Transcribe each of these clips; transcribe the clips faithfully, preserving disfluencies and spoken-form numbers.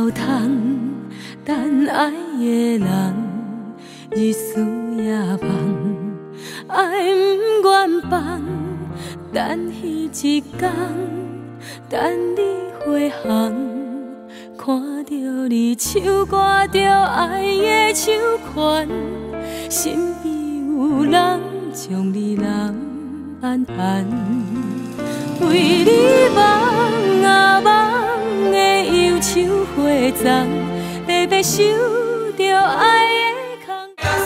老通，等爱的人日思夜梦，爱不愿放，等彼一天，等你回航，看着你手握着爱的手权，身边有人将你揽安安，为你梦啊梦的忧愁花丛，白白受着爱的空。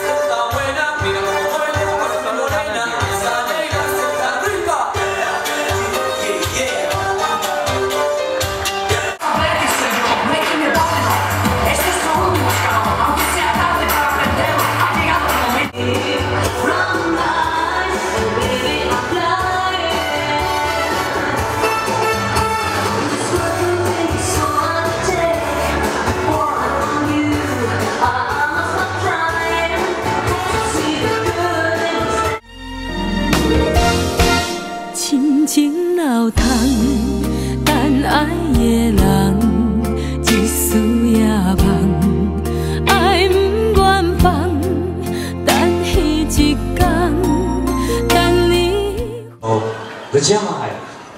深情老通，等爱的人日思夜梦，爱不愿放，等彼一天，等你。 哦，个家哎。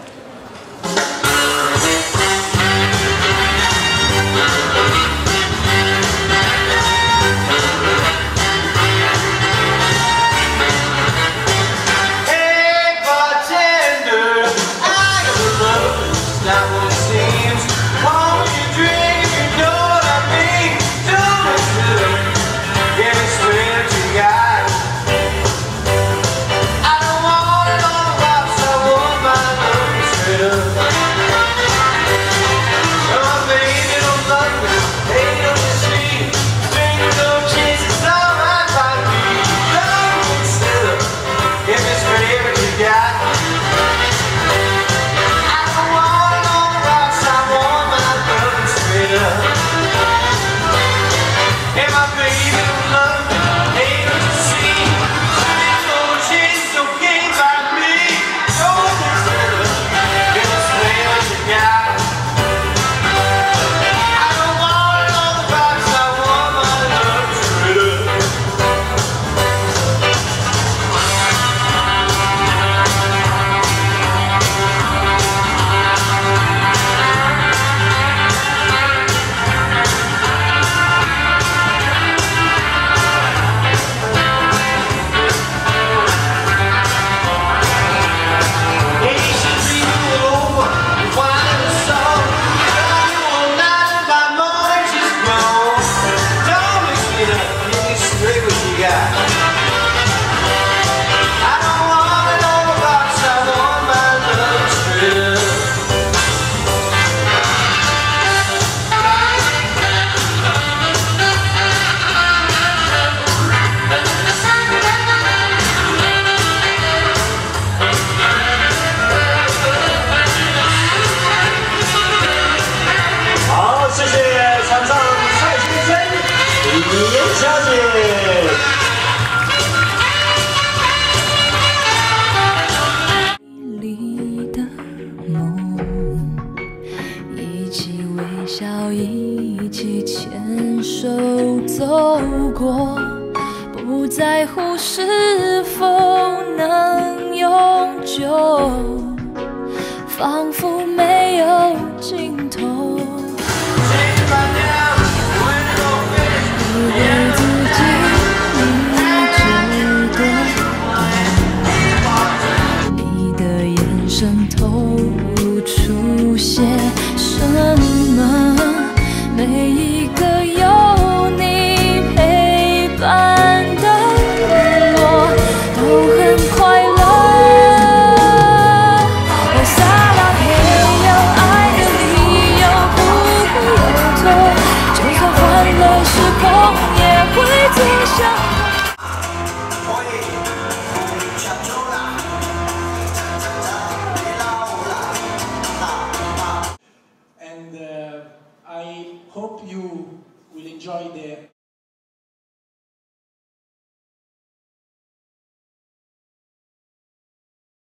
小姐， 里的梦，一起微笑，一起牵手走过，不在乎是否能永久，仿佛没有尽头。 透露出些什么？每一个有你陪伴的日落都很快乐。我撒浪嘿有爱的理由不由头，就算欢乐时空也会走向。 I hope you will enjoy the